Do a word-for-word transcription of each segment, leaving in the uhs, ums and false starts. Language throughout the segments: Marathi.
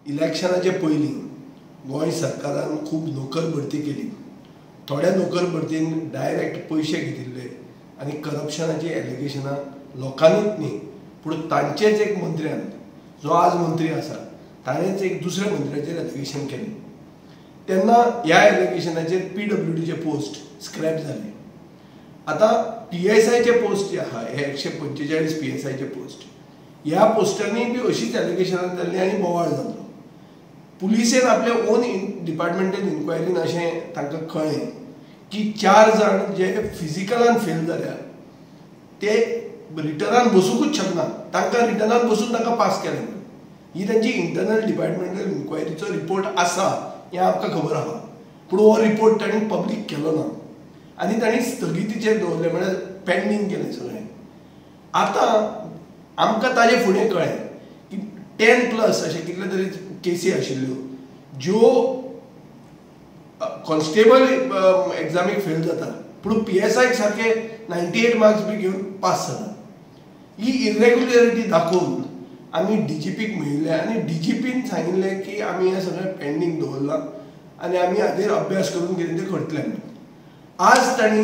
इलेक्शनाचे पयलीं गोंय सरकारान खूब नोकर भरती केली. थोड्या नोकर भरतीन डायरेक्ट पयशे घेतिल्ले आनी करप्शनाची एलिगेशनां लोकांनीच न्ही पूण तांचेच एक मंत्र्यान जो आज मंत्री आसा ताणेंच एक दुसऱ्या मंत्र्याचेर एलिगेशन केलें. तेन्ना ह्या एलिगेशनाचेर पी डब्ल्यू डीचे पोस्ट स्क्रॅप जाले. आतां पी एस आयचे पोस्ट जे आहा हे एकशे पंचेचाळीस पी एस आयचे पोस्ट ह्या पोस्टांनी बी अशीच एलिगेशनां जाल्ली आनी बोवाळ जालो. पुलिसेन आपल्या ओन डिपार्टमेंटल इन्क्वायरीन अशें तांकां कळ्ळें की चार जाण जे फिजिकलान फेल जाल्यात ते रिटर्नान बसूंकूच शकना, तांकां रिटर्नान बसून तांकां पास केलें. ही तांची इंटरनल डिपार्टमेंटल इन्क्वायरीचो रिपोर्ट आसा हें आमकां खबर आहा, पूण हो रिपोर्ट तांणी पब्लीक केलो ना आनी तांणी स्थगितीचेर दवरलें, म्हळ्यार पेंडींग केलें सगळें. आतां आमकां ताजे फुडें कळ्ळें की टेन प्लस अशें कितले तरी केसी आशिल्ल्यो ज्यो कॉन्स्टेबल एग्जामीक फेल जाता पूण पी एस आयक सारके नायन्टी एट मार्क्स बी घेवन पास जाता. ही इरेग्युलरिटी दाखोवन आमी डी जी पीक मेळिल्ले आनी डी जी पीन सांगिल्लें की आमी हें सगळें पेंडींग दवरलां आनी आमी हाजेर अभ्यास करून कितें तें करतले. आज तांणी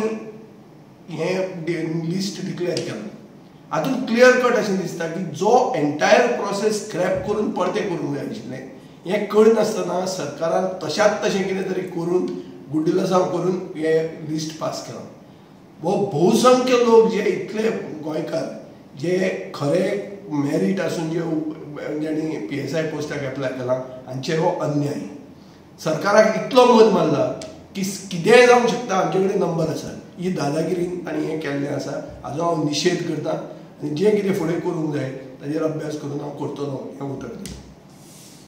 हें लिस्ट डिक्लेअर केलां. हातूंत क्लियर कट अशें दिसता की जो एंटायर प्रोसेस स्क्रॅप करून परतें करूंक जाय आशिल्लें हें कळनासतना सरकारान तशाच तशें कितें तरी करून गुड्डिलसांव करून हें लिस्ट पास केलां. वो बहुसंख्य लोक जे इतले गोंयकार जे खरे मेरीट आसून जे जेणी पी एस आय पोस्टाक एप्लाय केला हांचेर हो अन्याय. सरकाराक इतलो मत मारला की कितेंय जावंक शकता, आमचे कडेन नंबर आसा. ही दादागिरीन तांणी हें केल्लें आसा, हाजो हांव निशेध करतां आनी जें कितें फुडें करूंक जाय ताजेर अभ्यास करून हांव करतलों हें उतर दितां.